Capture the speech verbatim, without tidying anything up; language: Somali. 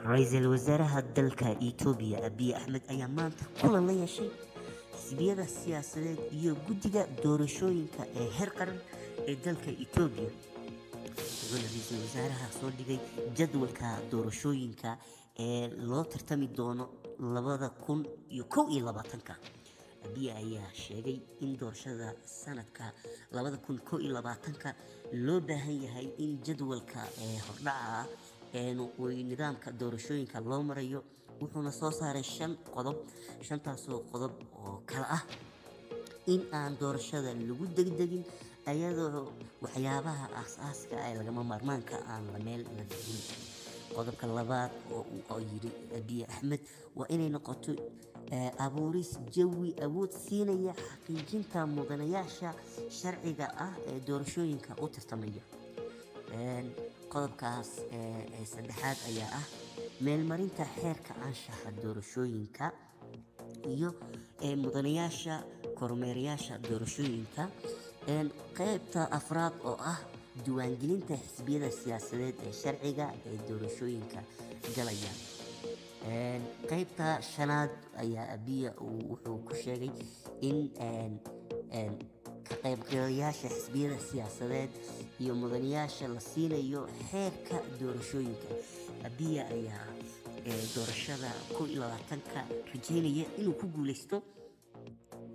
ra'iisul wasaaraha dalka Itoobiya Abiy Ahmed ayaa maanta kulan la yeeshay xisbiyada siyaasadeed iyo guddiga doorashooyinka ee heer qaran ee dalka Itoobiya. wuxuuna ra'iisul wasaaraha soo dhigay jadwalka doorashooyinka ee loo tartami doono labada kun iyo kow iyo labaatanka. Abiy ayaa sheegay in doorashada sanadka labada kun iyo kow iyo labaatanka loo baahan yahay in jadwalka ee hordhaca ah ee nidaamka doorashooyinka loo marayo. wuxuuna soo saaray shan qodob shantaasoo qodob oo kala ah in aan doorashada lagu degdegin ayadoo waxyaabaha aasaaska ah ee lagama maarmaanka aan la meel la dhigin. qodobka labaad oo uu yiri Abiy Ahmed waa inay noqoto abuuris jawi awood siinaya xaqiijinta mudanayaasha sharciga ah ee doorashooyinka u tartamaya. qodobkaas ee saddexaad ayaa ah meelmarinta xeerka anshaxa doorashooyinka iyo mudanayaasha kormeerayaasha doorashooyinka. qaybta afraad oo ah diiwaangelinta xisbiyada siyaasadeed ee sharciga ee doorashooyinka galaya. qaybta shanaad ayaa Abiy wuxuu ku sheegay in ka qaybgalayaasha xisbiyada siyaasadeed iyo mudanayaasha la siinayo xeerka doorashooyinka. Abiy ayaa doorashada kow iyo labaatanka rajeynaya inuu ku guuleysto